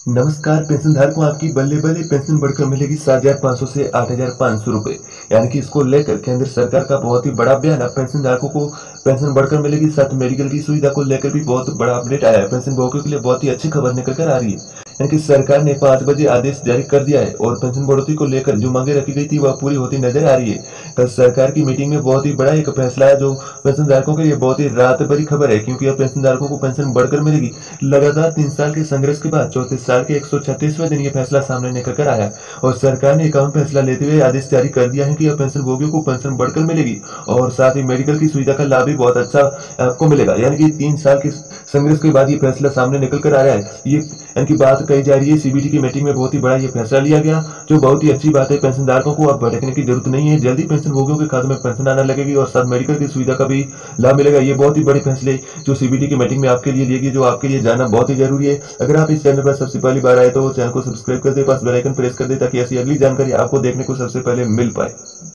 नमस्कार। पेंशनधारकों आपकी बल्ले बल्ले पेंशन बढ़कर मिलेगी 7,500 से 8,500 रुपए। यानी कि इसको लेकर केंद्र सरकार का बहुत ही बड़ा बयान। अब पेंशनधारकों को पेंशन बढ़कर मिलेगी, साथ मेडिकल की सुविधा को लेकर भी बहुत बड़ा अपडेट आया है। पेंशन भोगियों के लिए बहुत ही अच्छी खबर निकल कर आ रही है। यानी कि सरकार ने 5 बजे आदेश जारी कर दिया है और पेंशन बढ़ोतरी को लेकर जो मांगे रखी गई थी वह पूरी होती नजर आ रही है। कल सरकार की मीटिंग में बहुत ही बड़ा एक फैसला है जो पेंशनधारकों के लिए बहुत ही राहत भरी खबर है, क्योंकि अब पेंशनधारकों को पेंशन बढ़कर मिलेगी। लगातार 3 साल के संघर्ष के बाद 34 साल के 136वें दिन ये फैसला सामने निकल कर आया और सरकार ने एक अहम फैसला लेते हुए आदेश जारी कर दिया है कि अब पेंशन भोगियों को पेंशन बढ़कर मिलेगी और साथ ही मेडिकल की सुविधा का लाभ भी बहुत अच्छा आपको मिलेगा। यानी कि 3 साल के संघर्ष के बाद ये फैसला सामने निकल कर आ रहा है। ये यानी कि बात कही जा रही है, सीबीटी की मीटिंग में बहुत ही बड़ा ये फैसला लिया गया, जो बहुत ही अच्छी बात है। पेंशनधारकों को अब भटकने की जरूरत नहीं है, जल्दी पेंशन भोगियों के खाते में पेंशन आने लगेगी और साथ मेडिकल की सुविधा का भी लाभ मिलेगा। ये बहुत ही बड़े फैसले जो सीबीटी की मीटिंग में आपके लिए लिए गए, जो आपके लिए जानना बहुत ही जरूरी है। अगर आप इस चैनल पर सबसे पहली बार आए तो चैनल को सब्सक्राइब कर दे, पास बेल आइकन प्रेस कर दे, ताकि ऐसी अगली जानकारी आपको देखने को सबसे पहले मिल पाए।